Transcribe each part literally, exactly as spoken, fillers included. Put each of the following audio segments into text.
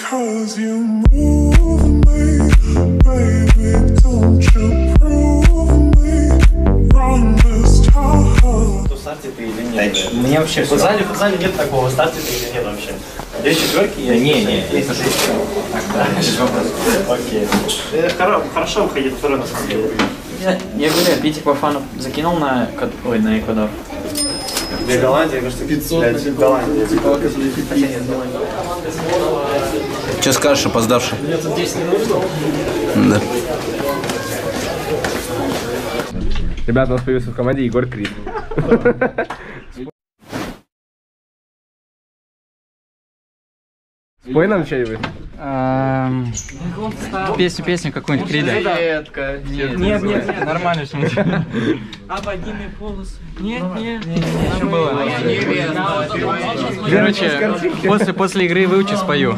Cause you move me, baby, don't you prove me wrong this time. Старте ты или нет? Мне вообще в футзале, в футзале нет такого, старте ты или нет вообще. Две четверки есть? Не, не, есть шесть. Так, да, окей. Хорошо выходит второй на самом деле. Я говорю, Витя Пафанов закинул на, ой, на Эквадор. Где Голландия, кажется, пятьсот. Голландия. Что скажешь, опоздавший? Да. Ребята, у нас появился в команде Егор Крид. Спой нам что-нибудь. Песню, песню какую-нибудь Крида. Нет, нет, нет, нормально что Обогиный полос. Нет, нет, нет, что было? Короче, после, после игры выучи, спою.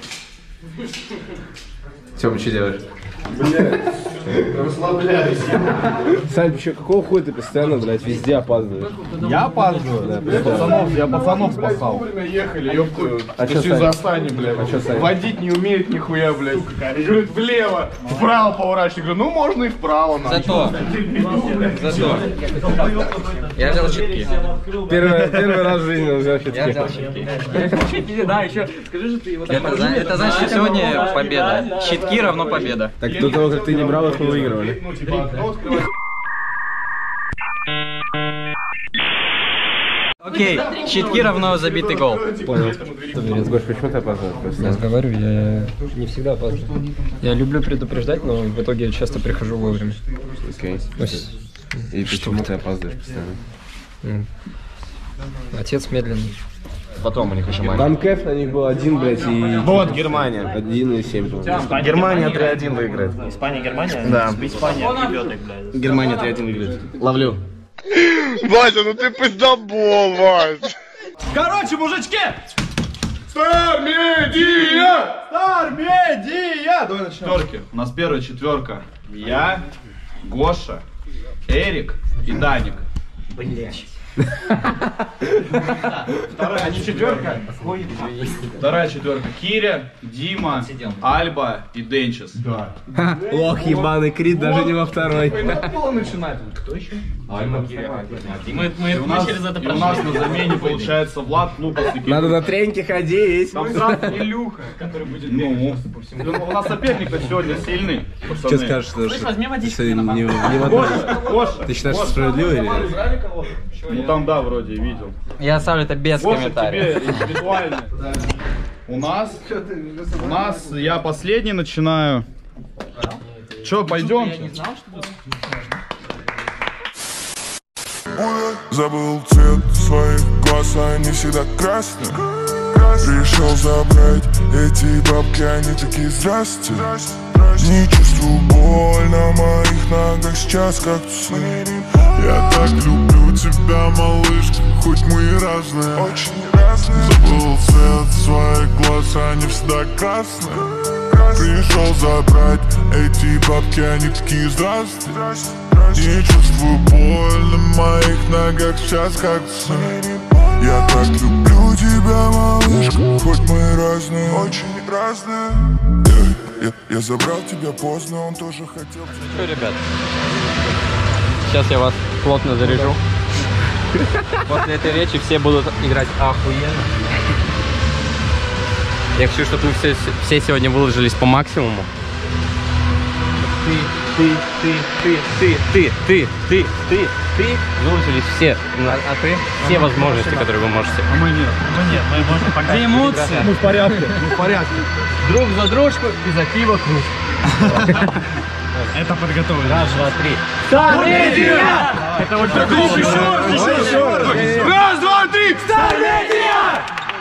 Тём, что делаешь? Расслабляюсь. Сань, что, какого хуя ты постоянно, блядь, везде опаздываешь? Я опаздываю? Да, я пацанов, я пацанов спасал. Вовремя ехали, ёптую. А что, Сань? Застань, блядь. А что, Сань? Водить не умеет нихуя, блядь. Говорит, влево, вправо поворачивай. Говорю, ну можно и вправо. Зато. Зато. Я взял щитки. Первый, первый раз в жизни взял щитки. Я взял щитки. Да, еще скажи, что ты его так это, это значит, что сегодня победа. Щитки равно победа. Так до того, как ты не брал их, мы выигрывали. Окей, щитки равно забитый гол. Понял. Гош, почему ты опаздываешь? Я говорю, я не всегда опаздываю. Я люблю предупреждать, но в итоге я часто прихожу вовремя. Окей. И почему ты опаздываешь постоянно? Отец медленный. Потом у них еще маленький. Там кэф на них был один, блядь, и... Вот Германия. Один и семь. Германия три один выиграет. Испания, Германия? Да. Испания ребенок, блядь. Германия три один выиграет. Ловлю. Вася, ну ты пиздобол, Вась. Короче, мужички! Стармедия! Стармедия! Давай начнем. Четверки. У нас первая четверка. Я, Гоша, Эрик и Даник. Блять. Вторая четверка. Вторая четверка. Киря, Дима, Альба и Денчес. Да. Лох ебаный, Крид даже не во второй. Надо было начинать. Кто еще? Альба, Киря. Мы, мы, мы через это прошли. У нас на замене получается Влад, ну, надо на треники ходить. Там сразу Илюха, который будет ну, у нас соперник-то сегодня сильный. Что скажешь, что возьми водичку. Ты считаешь, что справедливо или нет? Ну там да, вроде видел. Я оставлю это без комментариев. Тебе индивидуально. У нас, у нас, я последний начинаю. Че, пойдем? Забыл цвет своих глаз, они всегда красные. Решил забрать эти бабки, они такие здрасте. Не чувствую боль на моих ногах сейчас, как цветы. Я так люблю тебя, малышка, хоть мы и разные. Очень разные. Забыл цвет своих глаз, они всегда красные. Пришел забрать эти бабки, они такие здрасте. Не чувствую боль на моих ногах сейчас, как сын. Я так люблю тебя, малышка, хоть мы и разные. Очень разные. Я, я, я забрал тебя поздно, он тоже хотел. Что, ребят? Сейчас я вас плотно заряжу. После этой речи все будут играть охуенно. Я хочу, чтобы мы все, все сегодня выложились по максимуму. Ты, ты, ты, ты, ты, ты, ты, ты, ты, ты. Выложились все. А, а ты? Все возможности, которые вы можете. А мы нет. Мы нет, мы можем пока. Где эмоции? Мы в порядке, мы в порядке. Друг за дружку и за пиво кружку. Это подготовлено. Раз, два, три. Стармедия! Это вот так еще, еще, еще. Раз, два, три. Стармедия!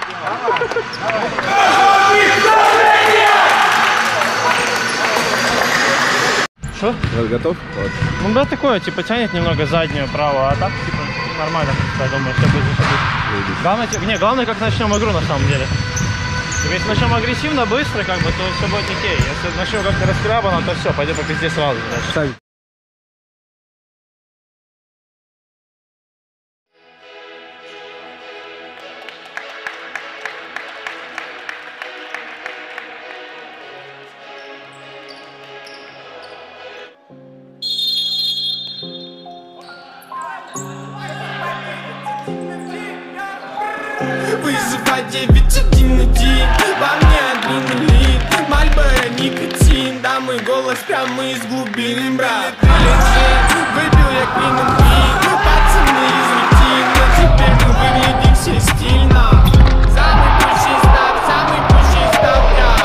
Что? Готов? Вот. Ну да, такое, типа тянет немного заднюю, право, а так типа нормально, я думаю, все будет заходить. Главное, не, главное, как начнем игру на самом деле. Если начнем агрессивно, быстро, как бы, то все будет окей. Если начнем как-то раскрабано, то все, пойдем по пизде сразу. Дальше. девять один один. Во мне адреналин, Мальборо, никотин. Да мой голос прямо из глубин, брат. Прилетит, выпил я квином пи. Пацаны из рутин, но теперь мы выглядим все стильно. Самый пущий став, самый пущий став, я.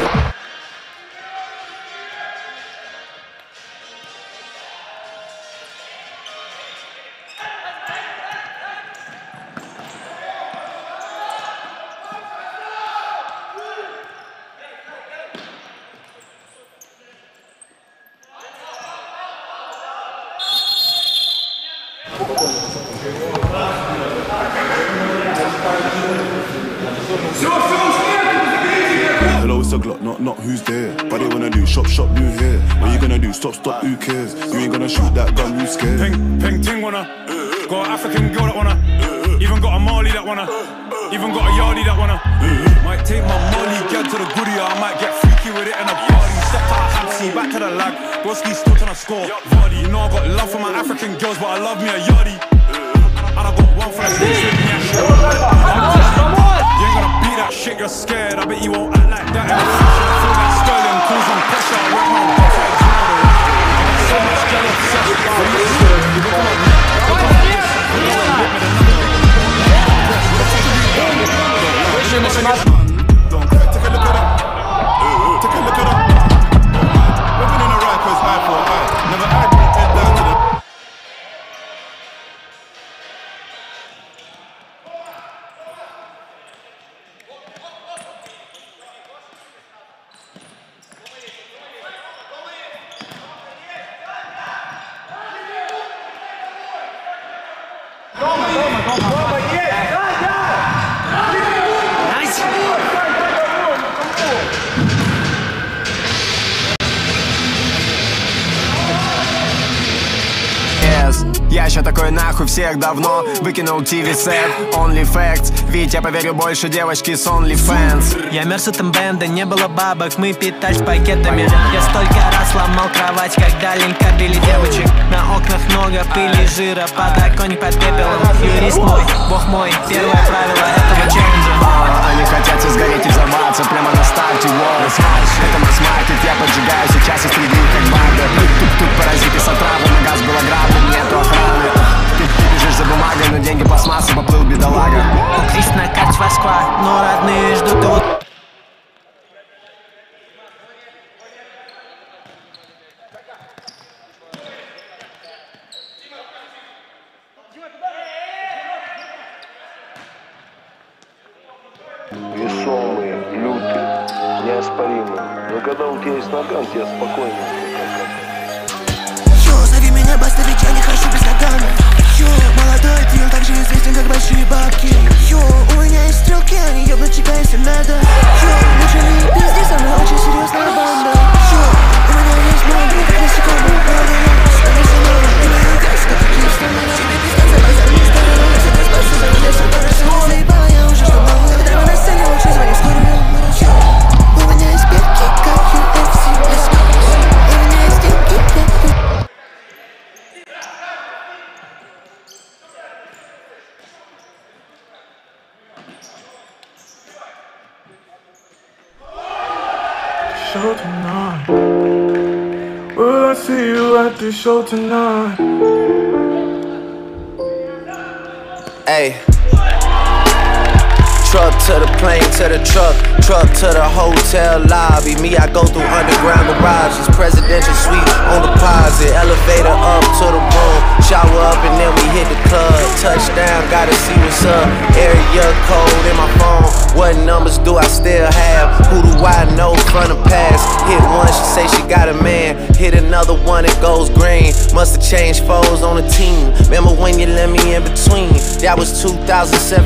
Hello, it's a Glock, not not who's there. But they wanna do shop shop new here. What you gonna do? Stop stop, who cares? You ain't gonna shoot that gun, you scared? Ping ping ting wanna. Got an African girl that wanna. Even got a Mali that wanna. Even got a Yardie that wanna. Might take my Molly, get to the goodie, I might get freaky with it in a party. Step out, Hamsi, back to the lag. Broski still tryna score. Vardy, you know I got love for my African girls, but I love me a Yardie. And I got one for the streets with me. You ain't gonna beat that shit, you're scared. I bet you won't act like that in the future. I feel like Sterling, cause I'm pressure. I work my box like Jordan. I got so much girl obsessed. You look at my neck, look at my wrist. You know I'm lit with another nigga. Don't crack, take a look at that. Take a look at that. Living in a right cause eye for eye. Never eye pointed down to the. Я еще такой нахуй всех давно выкинул ти ви-сет, only facts. Ведь я поверю больше девочки с OnlyFans. Я мерсутом бенда, не было бабок, мы питались пакетами. Я столько раз ломал кровать, когда линкабили девочек. На окнах много пыли, жира, подоконник под пепелом. Юрист мой, бог мой, первое правило этого челленджа. а, Они хотят сгореть и взорваться прямо на старте, воу. Это масс-маркет, я поджигаю сейчас и стрелю как банда. Тут-тут паразиты с отравой, на газ был ограблен, нету охраны. Ты, ты бежишь за бумагой, но деньги пластмассы, поплыл бедолага. У Крис на карте Москва, но родные ждут его. Весомые, лютые, неоспоримые. Но когда у тебя есть наган, тебе спокойнее. Йо, зови меня Баста, ведь я не хожу без нагана. Йо, молодой, ты он так же известен, как большие бабки. Йо, у меня есть стрелки, они ебнут тебя, если надо. Йо, лучше не пизди, со мной очень серьезная банда. Йо, у меня есть мой друг, как насекомый, правда, я стали со мной. И мои газ, как такие страны. Тебе пизда, за базар, не сторону. Всегда спасу, за меня все хорошо. Заебала я уже, что могу. Когда мы на сцене, лучше звони в скорую. Йо, у меня есть перки, как ю эф си. Let's go. У меня есть деньги, как ю. Show tonight. Will I see you at the show tonight? Hey. Truck to the plane, to the truck, truck to the hotel lobby. Me, I go through underground garages, presidential suite on deposit, elevator up to the room, shower up and then we hit the club. Touchdown, gotta see what's up. Area code in my phone. What numbers do I still have? Who do I know from the past? Hit one, she say she got a man. Hit another one, it goes green. Must've changed foes on the team. Remember when you let me in between? That was two thousand seven.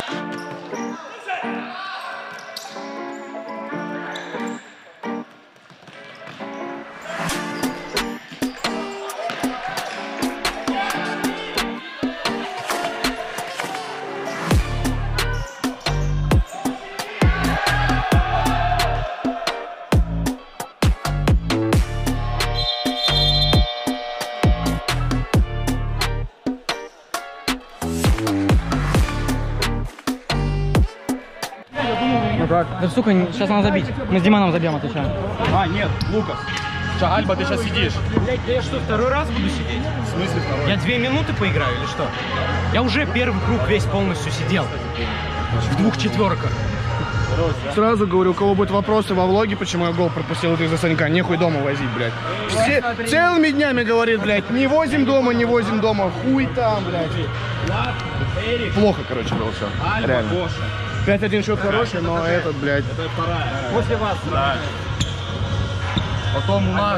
Да, сука, сейчас надо забить. Мы с Диманом забьем, отвечаем. А, нет, Лукас. Альба, ты сейчас сидишь. Блять, я что, второй раз буду сидеть? В смысле второй? Я две минуты поиграю или что? Я уже первый круг весь полностью сидел. В двух четверках. Сразу говорю, у кого будут вопросы во влоге, почему я гол пропустил из-за Санька, нехуй дома возить, блядь. Все, целыми днями говорит, блядь, не возим дома, не возим дома, хуй там, блядь. Плохо, короче, было все. Реально. пять один счет хороший, но этот, блядь. Это вторая. После вас. Да. Потом у нас.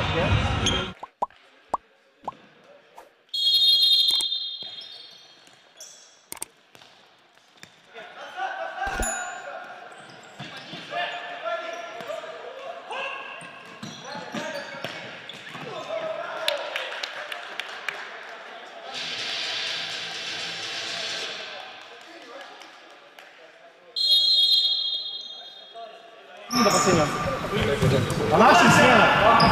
До последнего. А наша смена.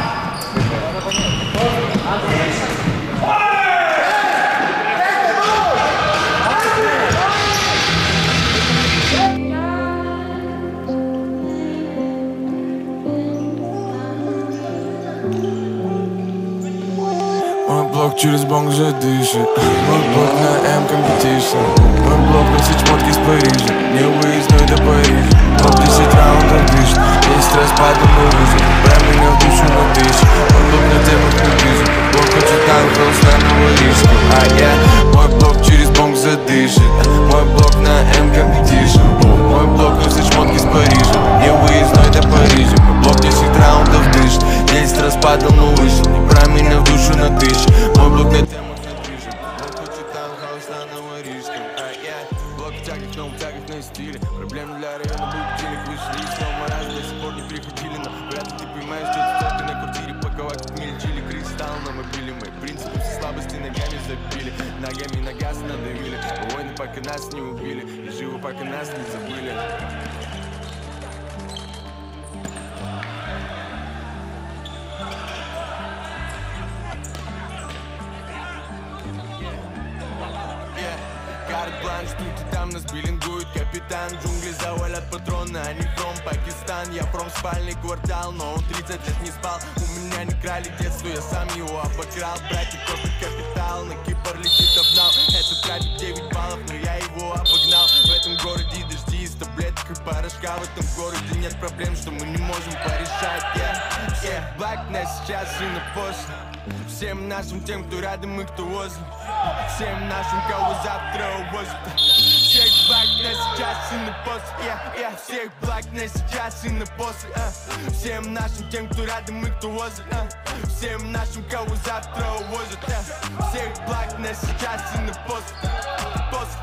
Мой блок через банк же дышит. Мой блок на M-Competition. Мой блок носит шмотки с Парижа. Не выездной до Парижа. Блок десять раундов дышит. Есть стресс, падал на лыжи. Прям меня в душу на тысячу. Мой блок на темах не вижу. Блок хочет танк, на Новорижском. А я, мой блок через банк задышит. Мой блок на M-Competition. Мой блок носит шмотки с Парижа. Не выездной до Парижа. Мой блок десять раундов дышит. Есть стресс, падал на лыжи. Прям меня в душу на тысячу. Мой блок на темах не вижу. Блок хочет танк, на Новорижском. А я, блок в тягах, но в тягах на стиле. Проблемы для района будут денег вышли. И снова раз до сих пор не приходили. Но вряд ли ты понимаешь, что это только на квартире. Паковать как мельчили. Кристалл на мобиле. Мы принципы все слабости ногами забили. Ногами на газ надавили. Войны пока нас не убили. И живы пока нас не забыли. Карт-бланш, тут и там нас биллингует капитан. Джунгли завалят патроны, а не from Пакистан. Я from спальный квартал, но он тридцать лет не спал. У меня не крали детство, я сам его обокрал. Братья, копит капитал, на Кипр летит обнал. Это трафик девять баллов, но я его обогнал. В этом городе дожди из таблеток и порошка. В этом городе нет проблем, что мы не можем порешать. Yeah, yeah. Black на сейчас и на после. Всем нашим тем, кто рядом и кто возле. Всем нашим, кого завтра увозят. Всех благ на сейчас и на после. Yeah, yeah. Всех благ на сейчас и на после. uh. Всем нашим тем, кто рядом и кто возле. uh. Всем нашим, кого завтра увозят. uh. Всех благ на сейчас и на после. После.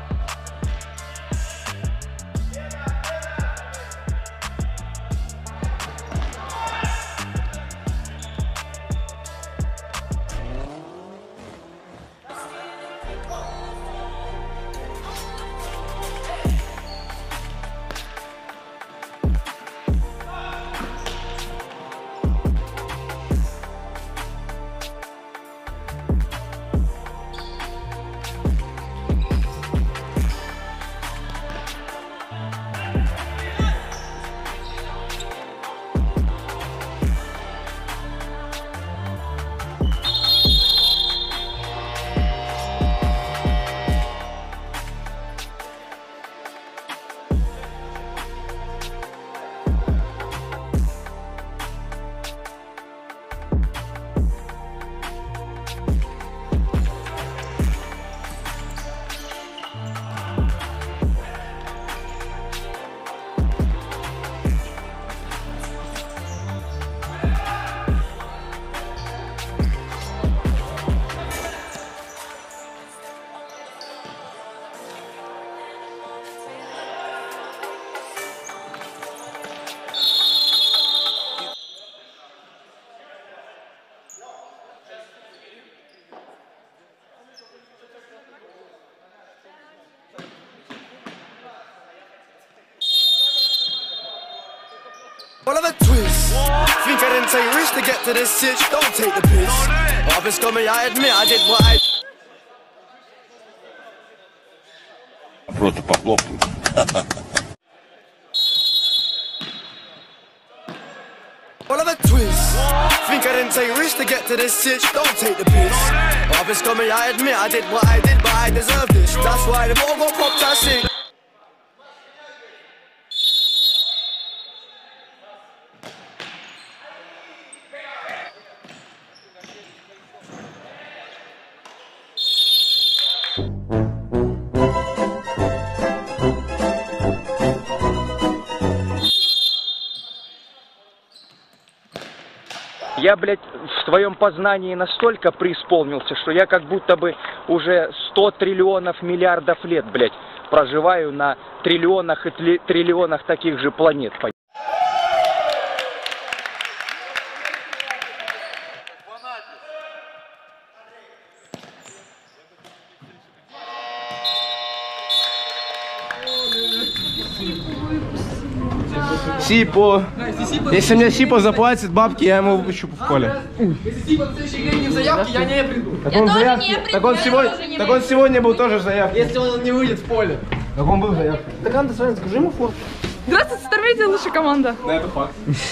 All of a twist. Think I didn't take risks to get to this sitch. Don't take the piss. Oh, it's coming, I admit I did what I. Просто похлопаю. Well, I'm a twist. Think I didn't take risks to get to this sitch. Don't take the piss. I've been scummy, I admit I did what I did, but I deserve this. That's why the ball got popped, I sing. Я, блядь, в своем познании настолько преисполнился, что я как будто бы уже сто триллионов миллиардов лет, блядь, проживаю на триллионах и триллионах таких же планет. Сипо. Если мне Сипо заплатит бабки, я ему выпущу в поле. Если Сипо на следующей игре не в заявке, я не приду. Так он, заявке, так он, сегодня, так он сегодня был тоже в заявке. Если он не выйдет в поле. Так он был в заявке. Так Анна, скажи ему фото. Здравствуйте, Стармедиа, лучшая команда. Да, это факт.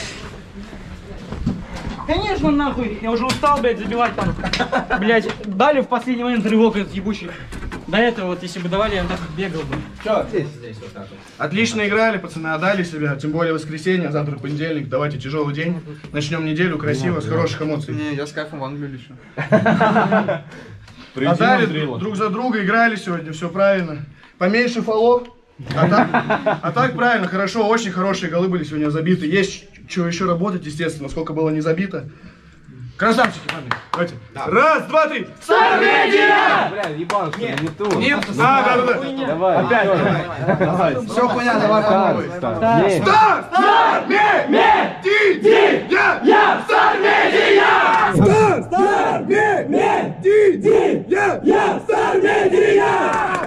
Конечно, нахуй. Я уже устал, блядь, забивать там. Блядь, дали в последний момент рывок этот ебучий. До этого вот, если бы давали, я так бегал бы. Че? Здесь, здесь вот так вот. Отлично играли, пацаны, отдали себя. Тем более воскресенье, завтра понедельник. Давайте тяжелый день. Начнем неделю красиво, с хороших эмоций. Не, я с кайфом в Англию лечу. Отдали друг за друга, играли сегодня, все правильно. Поменьше фолов. А так, а так правильно, хорошо, очень хорошие голы были сегодня забиты. Есть что еще работать, естественно, сколько было не забито. Красавчики, парни. Давайте. Да. Раз, два, три. Стармедиа! Бля, ебан, что Нет. не ту. Нет. А, да, да, да. Давай. Опять. Давай. давай. Все хуйня, давай по новой. Старт. Старт! Стармедиа! Стармедиа! Старт! Стармедиа! Стармедиа!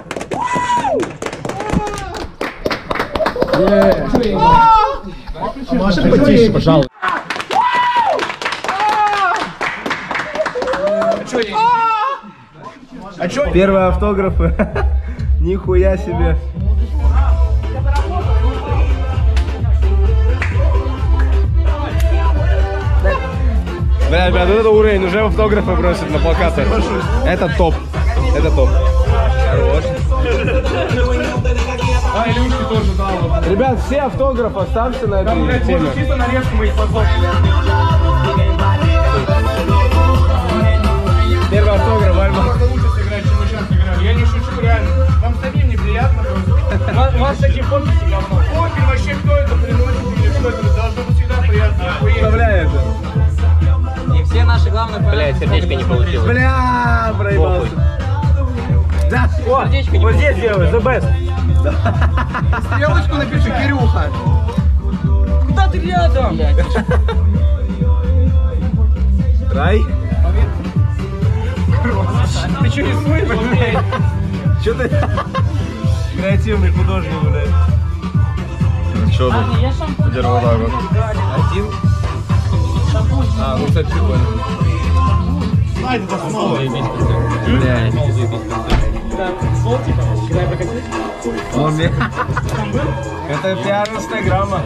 Маша, потише, пожалуйста. А чё? Первые автографы. Нихуя себе. Бля, ребят, вот это уровень, уже автографы бросят на плакаты. Это топ. Это топ. Хорош. А, Илюшки тоже дал. Ребят, все автографы оставьте на этой Там, блядь, теме. можно чисто нарезку моих фотографий. Первый автограф, Альма. Лучше сыграть, чем мы сейчас играли. Я не шучу, реально. Вам самим неприятно просто. У вас такие подписи говно. Похер вообще, кто это приносит или что это. Должно быть всегда приятно. Вставляй это. И все наши главные... Бля, сердечко не получилось. Бля, проебался. Да, О, вот здесь делаю, the best. Стрелочку напиши, Кирюха. Куда ты рядом? Рай. Ты что, рисуешь, блядь? Че ты? Креативный художник, блядь. Че тут? Держи вот так вот. Один. А, ну кстати, прикольно. Ай, это снова. Блядь. Он мне... Это пиар инстаграма.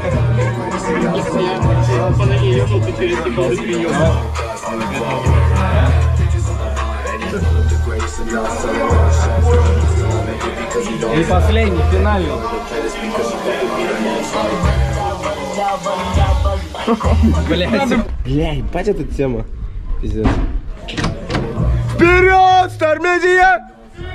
И последний, финальный. Блядь. Бля, ебать эта тема. Пиздец. Вперед, Стармедиа!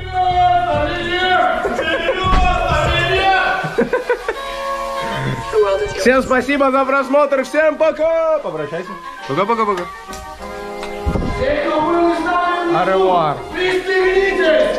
Всем спасибо за просмотр, всем пока! Попрощайся. Пока-пока-пока. Аревуар. Пристегнитесь!